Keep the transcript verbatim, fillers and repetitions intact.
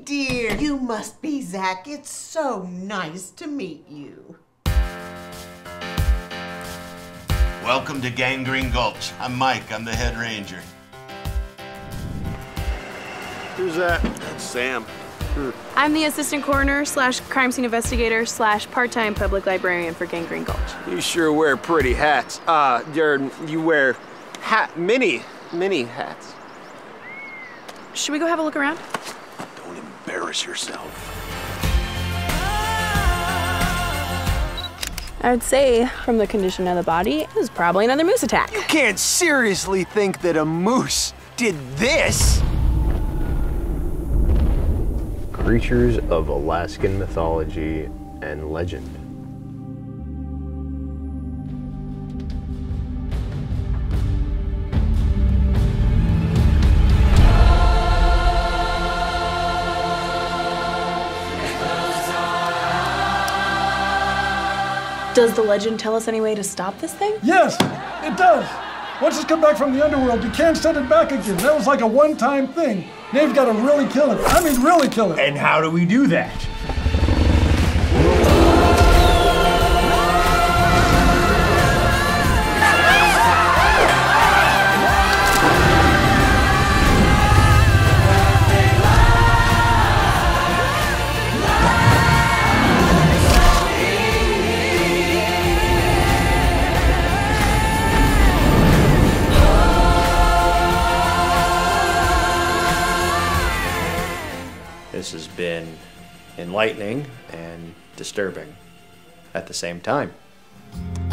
dear. You must be Zack. It's so nice to meet you. Welcome to Gangrene Gulch. I'm Mike. I'm the head ranger. Who's that? That's Sam. Hmm. I'm the assistant coroner slash crime scene investigator slash part-time public librarian for Gangrene Gulch. You sure wear pretty hats. Uh, Darin, you wear hat, mini, mini hats. Should we go have a look around? Don't embarrass yourself. I would say, from the condition of the body, it was probably another moose attack. You can't seriously think that a moose did this? Creatures of Alaskan mythology and legend. Does the legend tell us any way to stop this thing? Yes, it does. Once it's come back from the underworld, you can't send it back again. That was like a one-time thing. Now you've got to really kill it. I mean, really kill it. And how do we do that? This has been enlightening and disturbing at the same time.